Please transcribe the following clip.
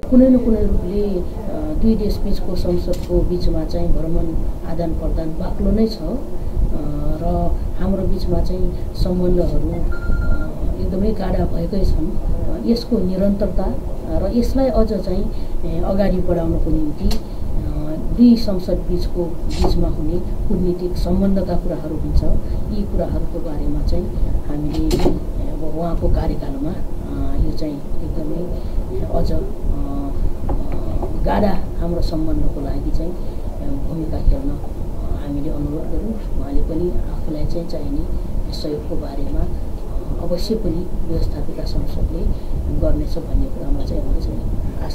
कुनै न कुनै रूपले दुई देशबीचको संसदको बिचमा चाहिँ भ्रमण आदान प्रदान बाक्लो नै छ र हाम्रो बिचमा चाहिँ सम्बन्धहरू एकदमै गाढा भएकै छन्। यसको निरन्तरता र यसलाई अझ चाहिँ अगाडि बढाउनको निम्ति दुई संसद बिचमा हुने कूटनीतिक सम्बन्धका कुराहरू हुन्छ। यी कुराहरूको बारेमा चाहिँ हामीले अब उहाँको कार्यकालमा यो चाहिँ एकदमै अझ गाढा हाम्रो सम्बन्धको लागि चाहिँ भूमिका खेल्न हामीले अनुरोध गऱ्यौँ। उहाँले पनि आफूलाई चाहिँ चाहिने सहयोगको बारेमा अवश्य पनि व्यवस्थापिका संसदले गर्नेछ भन्ने कुरामा चाहिँ म चाहिँ